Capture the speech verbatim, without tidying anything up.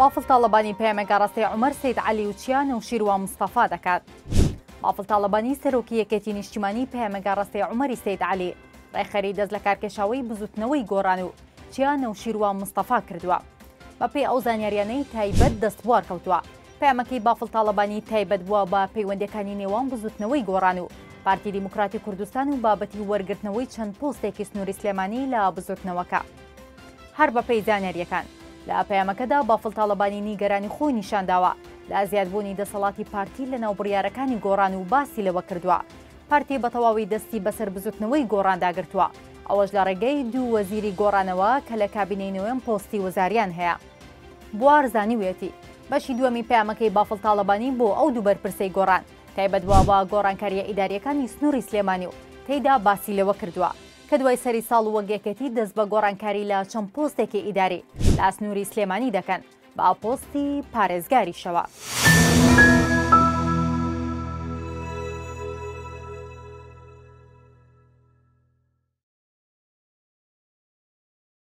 بافڵ تاڵەبانی پەیامەگە ڕاستی عومەر سەید عەلی و چیان و شیروان مستەفا دەکات. بافڵ تاڵەبانی سەرۆکی یەکێتی نیشتیمانی پەیامەگە ڕاستی عومەری سەید عەلی ڕێخەری دەست لە کارکێشاوی بزوتنەوەی گۆڕان و چیان و شیروان مستەفا کردووە. بەپێی ئەو زانیاریانەی تایبەت دەستبوار کەوتووە. پەیامەکەی بافڵ تاڵەبانی تایبەت بووە بە پەیوەندیەکانی نێوان بزوتنەوەی گۆڕان و پارتی دیموکراتی کوردستان و بابەتی وەرگرتنەوەی چەند پۆستێکی سنووری سلێمانی لە بزوتنەوەکە. هەر بەپێی زانیاریەکان لە پەیامەکەدا بافڵ تاڵەبانی نیگەرانی خۆی نیشانداوە لە زیادبوونی دەسەڵاتی پارتی لە ناو بڕیارەکانی گۆڕان و باسی لەوە کردووە. پارتی بە تەواوی دەستی بەسەر بزوتنەوەی گۆڕانداگرتووە، ئەوەش لە ڕێگەی دوو وەزیری گۆڕانەوە کە لە کابینەی نوێم پۆستی وەزاریان هەیە. بوار زانیوێتی بەشی دووەمی پەیامەکەی بافڵ تاڵەبانی بۆ ئەو دوو بەرپرسەی گۆڕان تایبەت بووە بە گۆڕانکاریە ئیداریەکانی سنووری سلێمانی و تێیدا باسی لەوە کردووە کە دوای سەری ساڵ و وەگێکەتی دەست بە گۆڕانکاری لە چەند پۆستێکی ئیداری لە سنووری سلێمانی دەکەن بە پۆستی پارێزگاریشەوە.